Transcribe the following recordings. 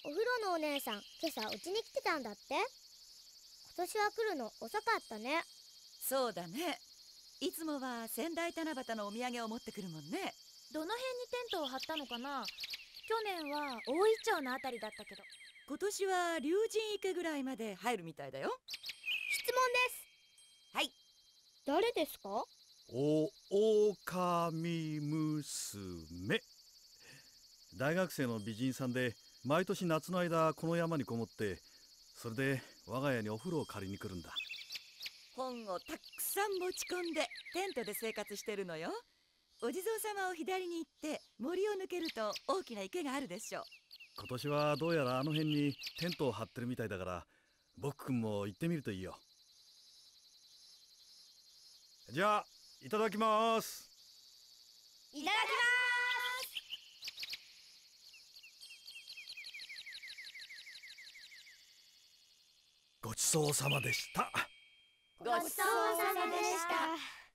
お風呂のお姉さん、今朝うちに来てたんだって。今年は来るの遅かったね。 そうだね。いつもは仙台七夕のお土産を持ってくるもんね。 どの辺にテントを張ったのかな。去年は大井町のあたりだったけど。 今年は龍神池ぐらいまで入るみたいだよ。 質問です。 はい。 誰ですか？ 狼娘。大学生の美人さんで、毎年夏の間この山にこもって、それで我が家にお風呂を借りに来るんだ。 本をたくさん持ち込んでテントで生活してるのよ。お地蔵様を左に行って森を抜けると大きな池があるでしょう。 今年はどうやらあの辺にテントを張ってるみたいだから、僕くんも行ってみるといいよ。じゃあいただきます。 いただきます。 ごちそうさまでした。 ごちそうさまでした。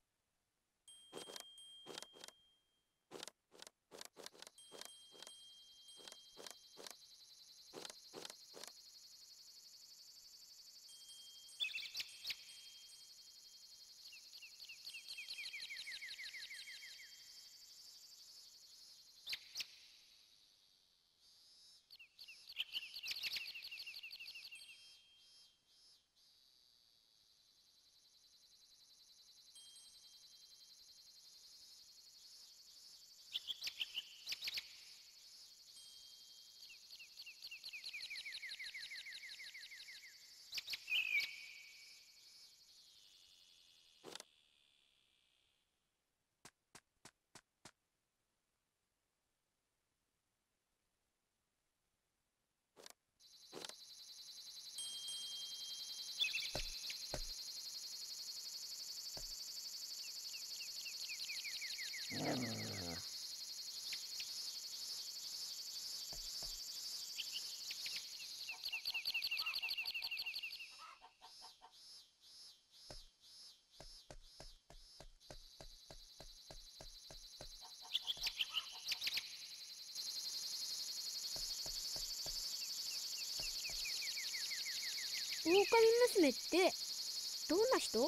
狼娘ってどんな人？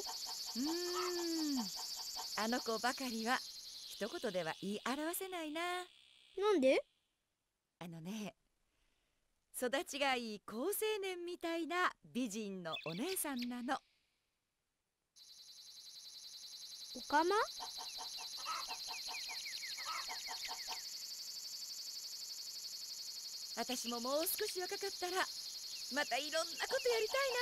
あの子ばかりは一言では言い表せないな。 なんで？ あのね、育ちがいい好青年みたいな美人のお姉さんなの。 おかま？ 私ももう少し若かったらまたいろんなことやりたい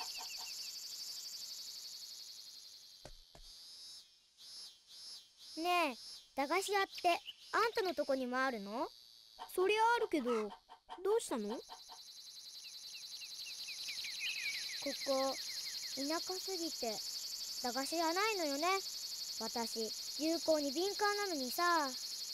ねえ、駄菓子屋ってあんたのとこにもあるの？ そりゃあるけど、どうしたの？ ここ田舎すぎて駄菓子屋ないのよね。私流行に敏感なのにさ。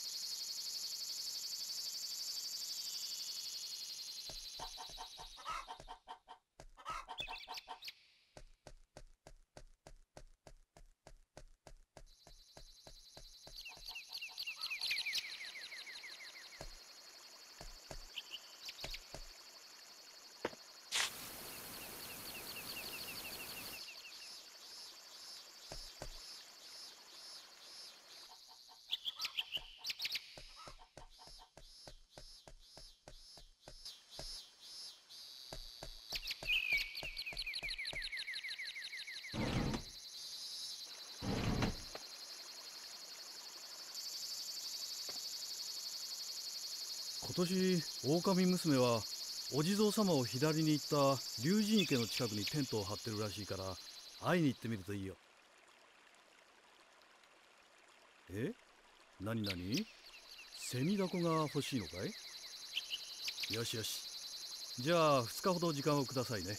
今年狼娘はお地蔵様を左に行った龍神池の近くにテントを張ってるらしいから、会いに行ってみるといいよ。なになに？セミダコが欲しいのかい？よしよし。じゃあ2日ほど時間をくださいね。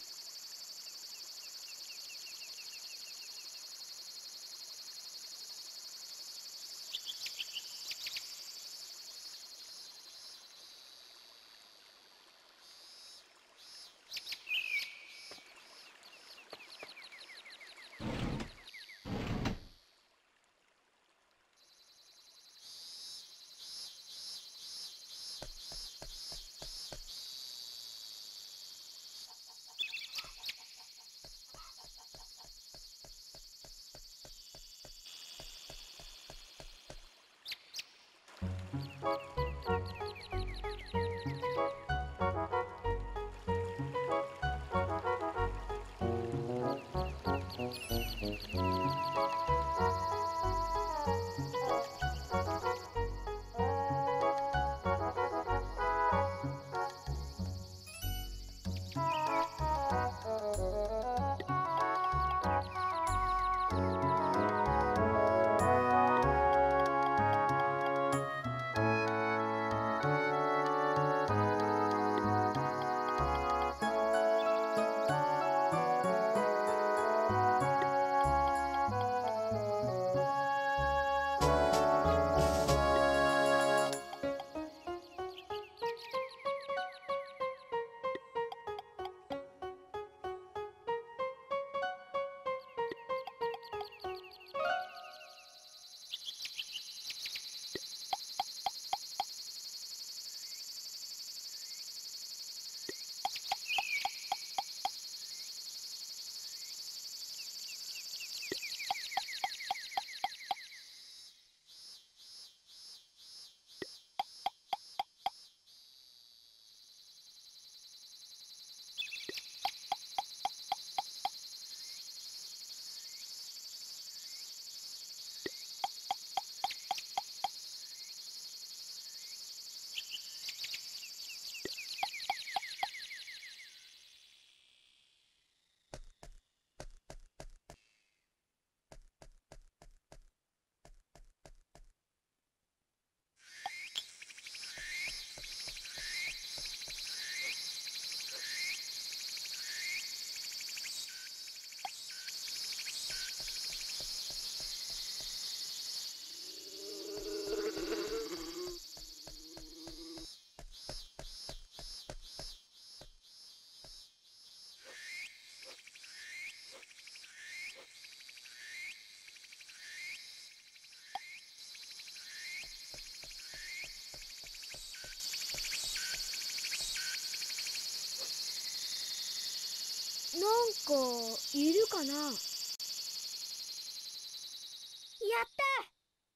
なんかいるかな。やった。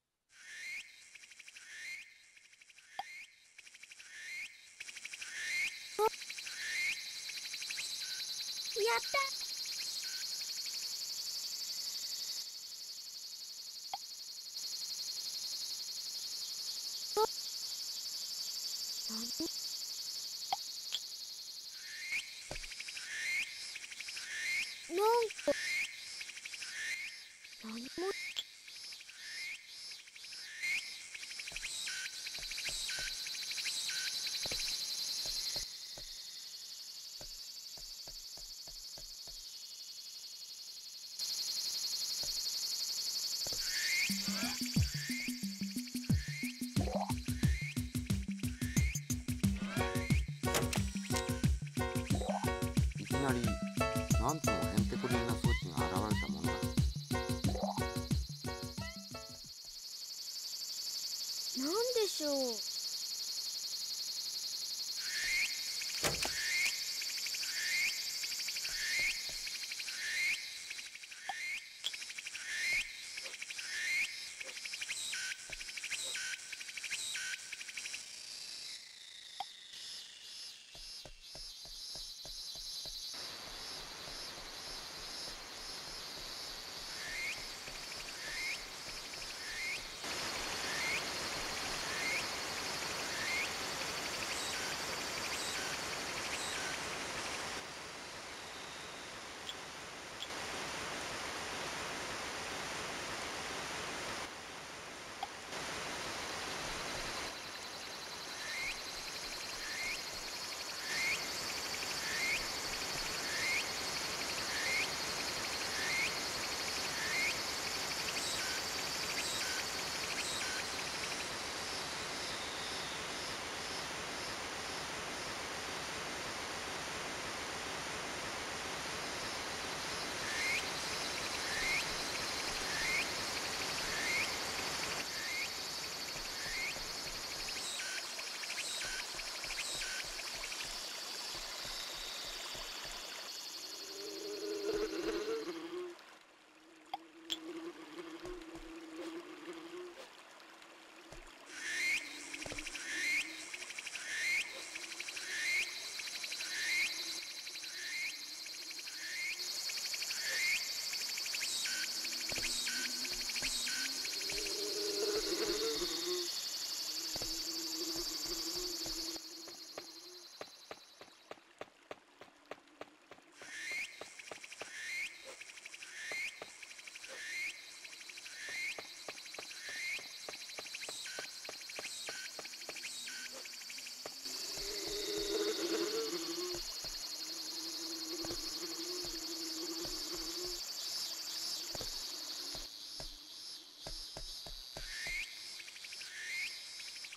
やった。なんか何も。 いきなりなんともへんてこりんな装置が現れたもんだ。 なんでしょう。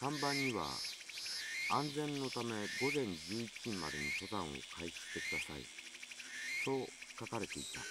3番には安全のため午前11時までに登山を開始してください、そう書かれていた。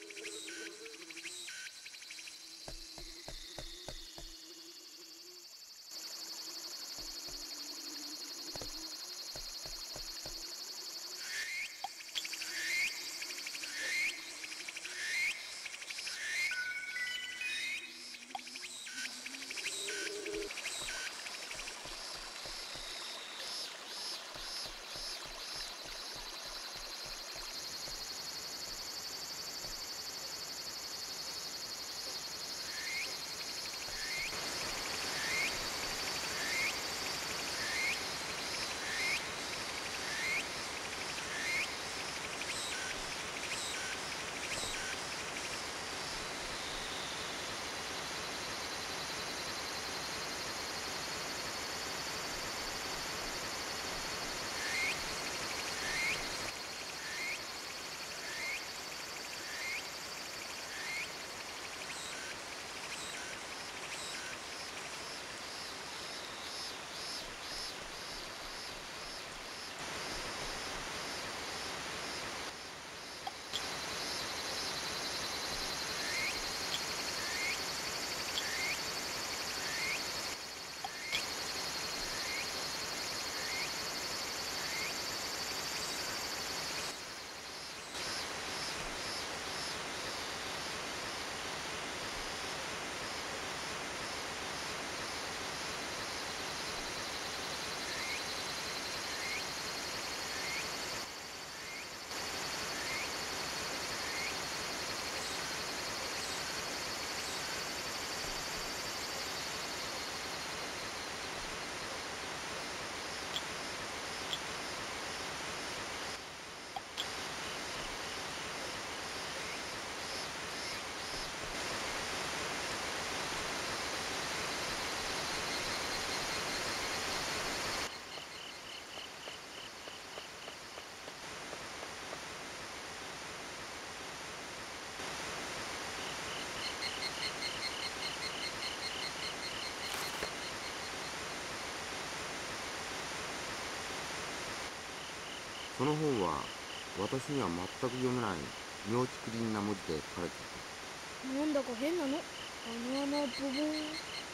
その本は私には全く読めない妙竹林な文字で書かれていた。 なんだか変なの。あの穴ボボー。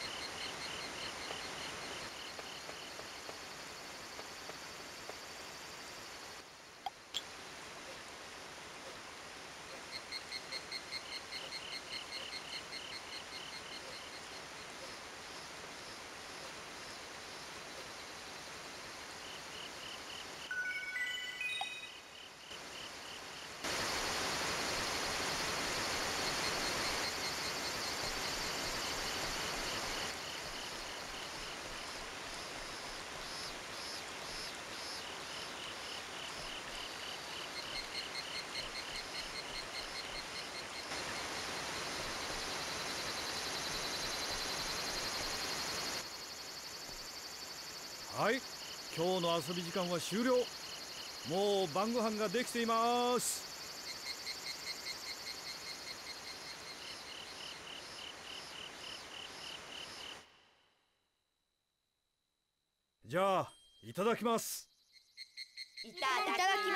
はい、今日の遊び時間は終了。もう晩ご飯ができています。じゃあいただきます。 いただきます。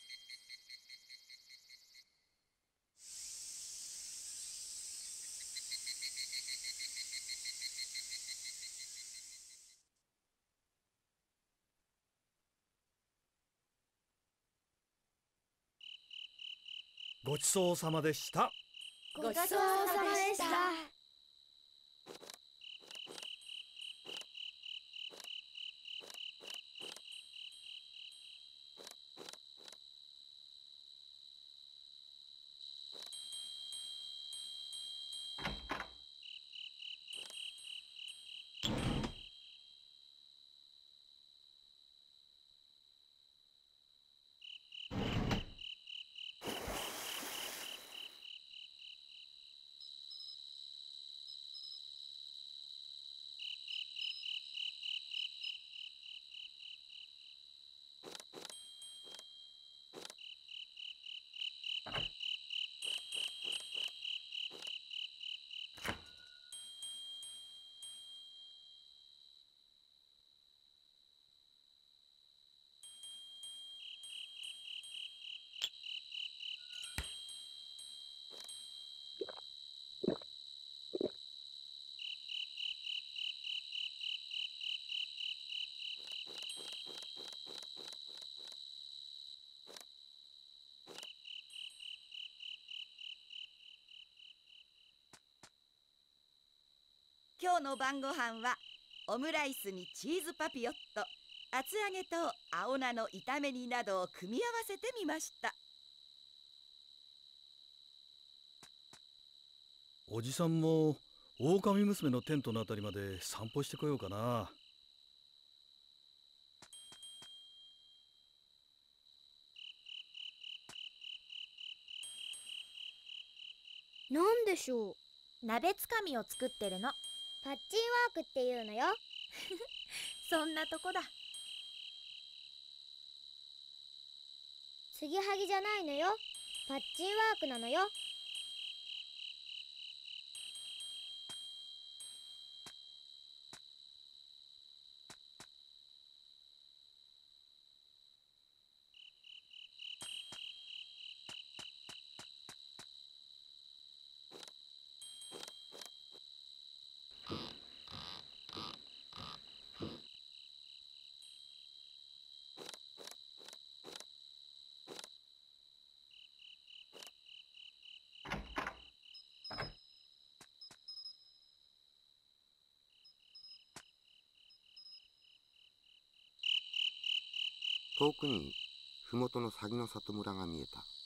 ごちそうさまでした。 ごちそうさまでした。 今日の晩ご飯はオムライスにチーズパピヨット、厚揚げと青菜の炒め煮などを組み合わせてみました。 おじさんも狼娘のテントのあたりまで散歩してこようかな。 なんでしょう。 鍋つかみを作ってるの。 パッチンワークっていうのよ。 そんなとこだ。 継ぎはぎじゃないのよ。パッチンワークなのよ。 遠くに麓の鷺の里村が見えた。